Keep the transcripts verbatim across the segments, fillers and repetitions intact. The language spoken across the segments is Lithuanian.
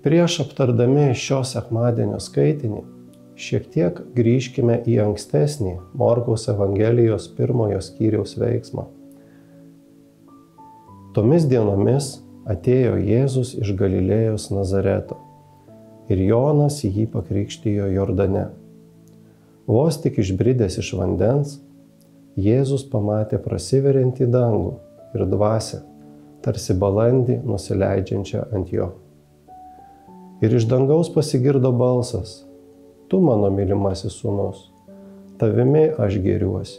Prieš aptardami šio sekmadienio skaitinį, šiek tiek grįžkime į ankstesnį Morkaus Evangelijos pirmojo skyriaus veiksmą. Tomis dienomis atėjo Jėzus iš Galilėjos Nazareto ir Jonas jį pakrikštijo Jordane. Vos tik išbridęs iš vandens, Jėzus pamatė prasiveriantį dangų ir dvasią, tarsi balandį nusileidžiančią ant jo. Ir iš dangaus pasigirdo balsas: Tu mano mylimasis sūnus, tavimi aš gėriuosi.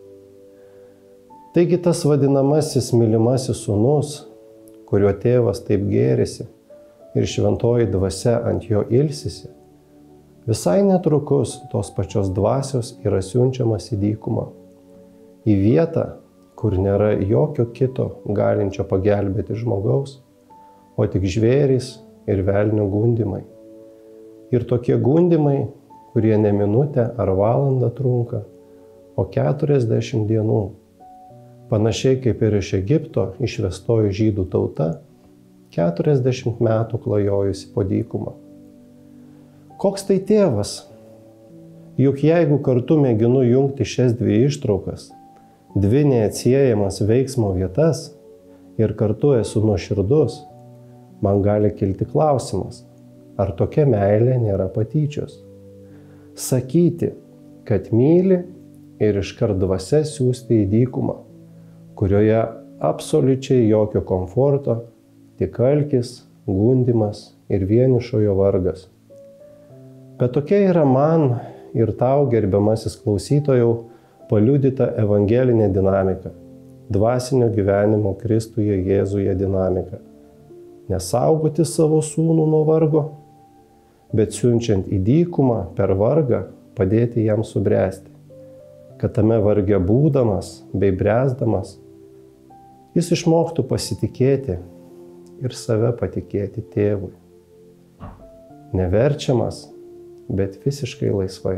Taigi tas vadinamasis mylimasis sūnus, kuriuo tėvas taip gėrisi ir šventoji dvasia ant jo ilsisi, visai netrukus tos pačios dvasios yra siunčiamas į dykumą, į vietą, kur nėra jokio kito galinčio pagelbėti žmogaus, o tik žvėrys ir velnio gundymai. Ir tokie gundymai, kurie ne minutę ar valandą trunka, o keturiasdešimt dienų. Panašiai kaip ir iš Egipto išvestoji žydų tauta, keturiasdešimt metų klajojusi po dykumą. Koks tai tėvas? Juk jeigu kartu mėginu jungti šias dvi ištraukas, dvi neatsiejamas veiksmo vietas, ir kartu esu nuoširdus, man gali kilti klausimas, ar tokia meilė nėra patyčios. Sakyti, kad myli ir iškart dvasia siųsti į dykumą, kurioje absoliučiai jokio komforto, tik alkis, gundymas ir vienišojo vargas. Bet tokia yra man ir tau, gerbiamasis klausytojau, paliudyta evangelinė dinamika, dvasinio gyvenimo Kristuje Jėzuje dinamika. Nesaugoti savo sūnų nuo vargo, bet siunčiant į dykumą per vargą padėti jam subręsti, kad tame varge būdamas bei bręsdamas, jis išmoktų pasitikėti ir save patikėti tėvui. Neverčiamas, bet visiškai laisvai.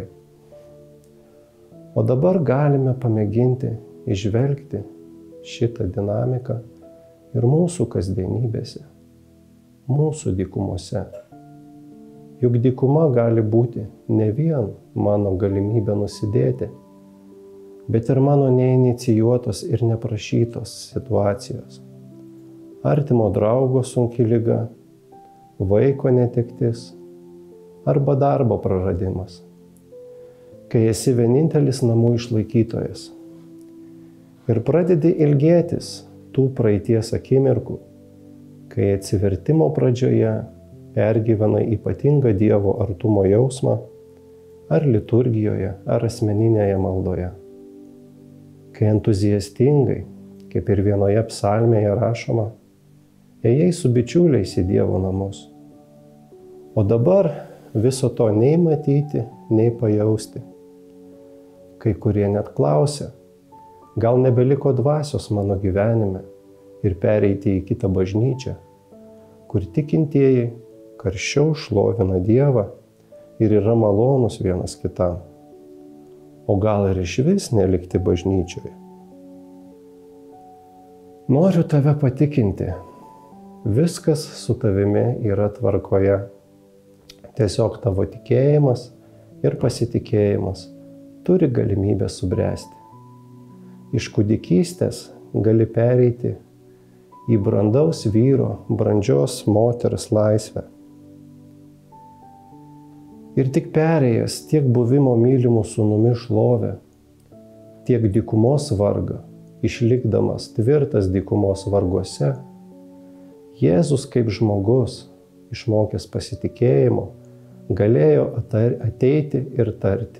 O dabar galime pamėginti įžvelgti šitą dinamiką ir mūsų kasdienybėse, mūsų dykumose. Juk dykuma gali būti ne vien mano galimybė nusidėti, bet ir mano neinicijuotos ir neprašytos situacijos. Artimo draugo sunki liga, vaiko netektis arba darbo praradimas. Kai esi vienintelis namų išlaikytojas ir pradedi ilgėtis tų praeities akimirkų, kai atsivertimo pradžioje pergyvena ypatingą Dievo artumo jausmą, ar liturgijoje, ar asmeninėje maldoje. Kai entuziastingai, kaip ir vienoje psalmėje rašoma, ėjai su bičiuliais į Dievo namus. O dabar viso to nei matyti, nei pajausti. Kai kurie net klausia, gal nebeliko dvasios mano gyvenime ir pereiti į kitą bažnyčią, kur tikintieji karščiau šlovina Dievą ir yra malonus vienas kitam. O gal ir išvis nelikti bažnyčioje? Noriu tave patikinti, viskas su tavimi yra tvarkoje. Tiesiog tavo tikėjimas ir pasitikėjimas turi galimybę subręsti. Iš kūdikystės gali pereiti į brandaus vyro, brandžios moters laisvę. Ir tik perėjęs tiek buvimo mylimų sūnumi šlovę, tiek dykumos vargą, išlikdamas tvirtas dykumos varguose, Jėzus kaip žmogus, išmokęs pasitikėjimo, galėjo ateiti ir tarti: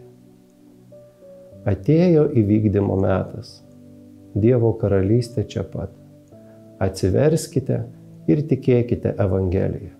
Atėjo įvykdymo metas, Dievo karalystė čia pat. Atsiverskite ir tikėkite Evangeliją.